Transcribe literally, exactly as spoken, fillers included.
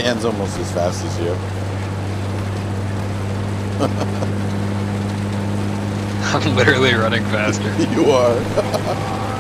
Dan's almost as fast as you. I'm literally running faster. You are.